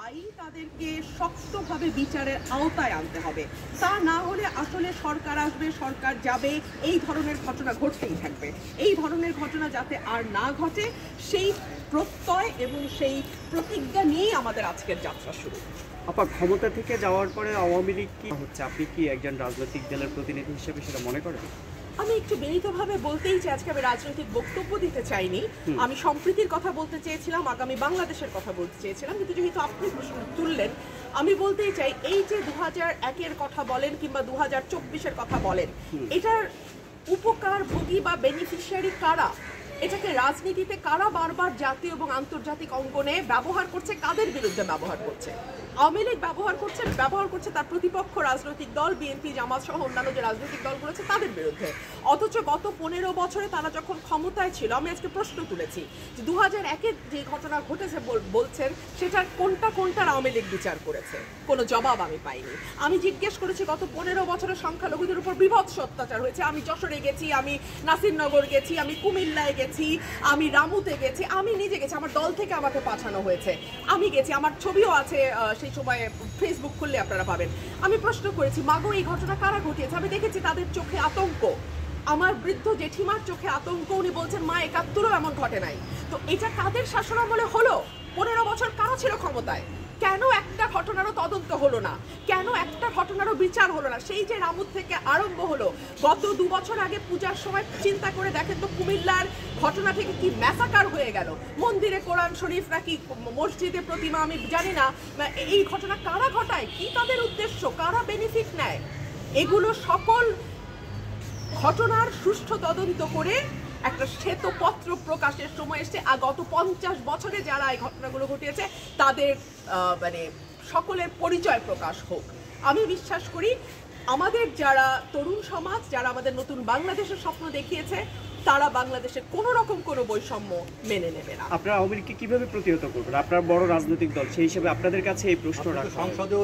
দায়ী তাদেরকে শক্তভাবে বিচারের আওতায় আনতে হবে। তা না হলে আসলে সরকার আসবে, সরকার যাবে, এই ধরনের ঘটনা ঘটতেই থাকবে। এই ধরনের ঘটনা যাতে আর না ঘটে সেই প্রত্যয় এবং সেই প্রতিজ্ঞা নিয়েই আমাদের আজকের যাত্রা শুরু। আপা, ক্ষমতা থেকে যাওয়ার পরে আওয়ামী লীগ কি হচ্ছে, আপনি কি একজন রাজনৈতিক দলের প্রতিনিধি হিসেবে সেটা মনে করেন? আমি একটু বিনীতভাবে বলতেই চাই, আজকে আমি রাজনৈতিক বক্তব্য দিতে চাইনি। আমি সম্প্রীতির কথা বলতে চেয়েছিলাম, আগামী বাংলাদেশের কথা বলতে চেয়েছিলাম, কিন্তু যেহেতু আপনি প্রশ্ন তুললেন আমি বলতেই চাই, এই যে 2001-এর কথা বলেন কিংবা 2024-এর কথা বলেন, এটার উপকারভোগী বা বেনিফিশিয়ারি কারা? এটাকে রাজনীতিতে কারা বারবার জাতীয় এবং আন্তর্জাতিক অঙ্গনে ব্যবহার করছে? কাদের বিরুদ্ধে ব্যবহার করছে? আওয়ামী লীগ ব্যবহার করছে তার প্রতিপক্ষ রাজনৈতিক দল বিএনপি, জামাত সহ অন্যান্য যে রাজনৈতিক দলগুলো আছে তাদের বিরুদ্ধে। অথচ গত 15 বছরে তারা যখন ক্ষমতায় ছিল, আমি আজকে প্রশ্ন তুলেছি যে 2001-এর যে ঘটনা ঘটেছে বলছেন সেটার কোনটা আওয়ামী লীগ বিচার করেছে? কোনো জবাব আমি পাইনি। আমি জিজ্ঞেস করেছি গত 15 বছরের সংখ্যালঘুদের উপর বিভৎস অত্যাচার হয়েছে, আমি যশোরে গেছি, আমি নাসিরনগর গেছি, আমি কুমিল্লায় গেছি, আমি রামুতে গেছি, আমি নিজে গেছি, আমার দল থেকে আমাকে পাঠানো হয়েছে, আমি গেছি, আমার ছবিও আছে সেই সময় ফেসবুক খুললে আপনারা পাবেন। আমি প্রশ্ন করেছি, মাগো এই ঘটনা কারা ঘটিয়েছে? আমি দেখেছি তাদের চোখে আতঙ্ক, আমার বৃদ্ধ জেঠিমার চোখে আতঙ্ক। উনি বলছেন মা 71-ও এমন ঘটে নাই। তো এটা কাদের শাসনামলে হলো? 15 বছর কারা ছিল ক্ষমতায়? কেন একটা ঘটনারও তদন্ত হলো না? কেন একটা ঘটনারও বিচার হলো না? সেই যে রামুত থেকে আরম্ভ হলো, গত 2 বছর আগে পূজার সময় চিন্তা করে দেখেন তো কুমিল্লার ঘটনা থেকে কি ম্যাসাকার হয়ে গেল। মন্দিরে কোরআন শরীফ নাকি মসজিদে প্রতিমা, আমি জানি না। এই ঘটনা কারা ঘটায়? কি তাদের উদ্দেশ্য? কারা বেনিফিট নেয়? এগুলো সকল ঘটনার সুষ্ঠু তদন্ত করে একটা শ্বেতপত্র প্রকাশের সময় এসছে। আর গত 50 বছরে যারা এই ঘটনাগুলো ঘটিয়েছে তাদের সকলের পরিচয় প্রকাশ হোক। আমি বিশ্বাস করি আমাদের যারা তরুণ সমাজ, যারা আমাদের নতুন বাংলাদেশের স্বপ্ন দেখিয়েছে, তারা বাংলাদেশের কোন রকম কোনো বৈষম্য মেনে নেবে না। আপনারা আওয়ামী লীগকে কিভাবে প্রতিহত করবেন? আপনার বড় রাজনৈতিক দল, সেই হিসেবে আপনাদের কাছে এই প্রশ্ন রাখা সংসদেও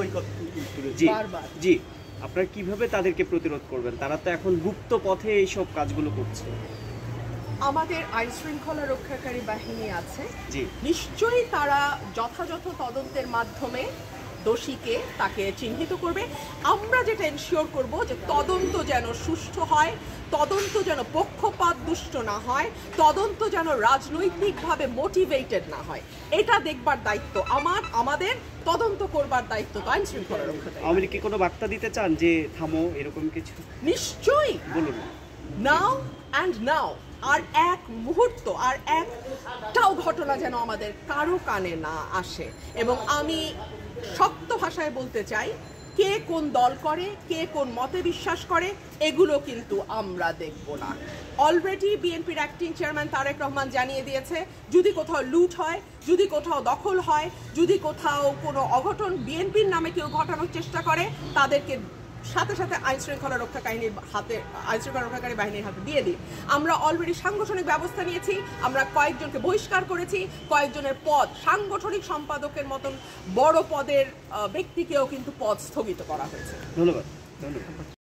জি, আপনারা কিভাবে তাদেরকে প্রতিরোধ করবেন? তারা তো এখন গুপ্ত পথে এইসব কাজগুলো করছে। আমাদের আইন শৃঙ্খলা রক্ষাকারী বাহিনী আছে, জি, নিশ্চয়ই তারা যথাযথ তদন্তের মাধ্যমে দোষীকে তাকে চিহ্নিত করবে। আমরা যেটা এনশিওর করব যে তদন্ত যেন সুষ্ঠু হয়, তদন্ত যেন পক্ষপাত দুষ্ট না হয়, তদন্ত যেন রাজনৈতিকভাবে মোটিভেটেড না হয়। এটা দেখবার দায়িত্ব আমাদের, তদন্ত করবার দায়িত্ব তো আইন শৃঙ্খলা রক্ষাকারী। আওয়ামী লীগ কি কোনো বার্তা দিতে চান যে থামো, এরকম কিছু? নিশ্চয়ই বলুন। নাও অ্যান্ড নাও, আর এক মুহূর্ত, আর একটাও ঘটনা যেন আমাদের কারো কানে না আসে। এবং আমি শক্ত ভাষায় বলতে চাই, কে কোন দল করে, কে কোন মতে বিশ্বাস করে, এগুলো কিন্তু আমরা দেখব না। অলরেডি বিএনপির অ্যাক্টিং চেয়ারম্যান তারেক রহমান জানিয়ে দিয়েছে, যদি কোথাও লুট হয়, যদি কোথাও দখল হয়, যদি কোথাও কোনো অঘটন বিএনপির নামে কেউ ঘটানোর চেষ্টা করে, তাদেরকে সাথে সাথে আইন শৃঙ্খলা রক্ষাকারী বাহিনীর হাতে দিয়ে দিই। আমরা অলরেডি সাংগঠনিক ব্যবস্থা নিয়েছি, আমরা কয়েকজনকে বহিষ্কার করেছি, কয়েকজনের পদ, সাংগঠনিক সম্পাদকের মতন বড় পদের ব্যক্তিকেও কিন্তু পদ স্থগিত করা হয়েছে। ধন্যবাদ।